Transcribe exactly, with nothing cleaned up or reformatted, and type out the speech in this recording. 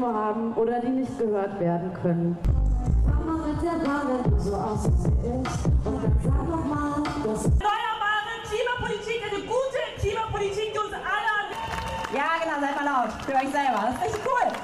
Stimme haben oder die nicht gehört werden können. Komm mal mit der Bahn, wenn du so aus wie sie ist. Und dann sag doch mal, dass erneuerbare Klimapolitik, eine gute Klimapolitik, die uns alle... Ja, genau, seid mal laut. Für euch selber. Das ist richtig cool.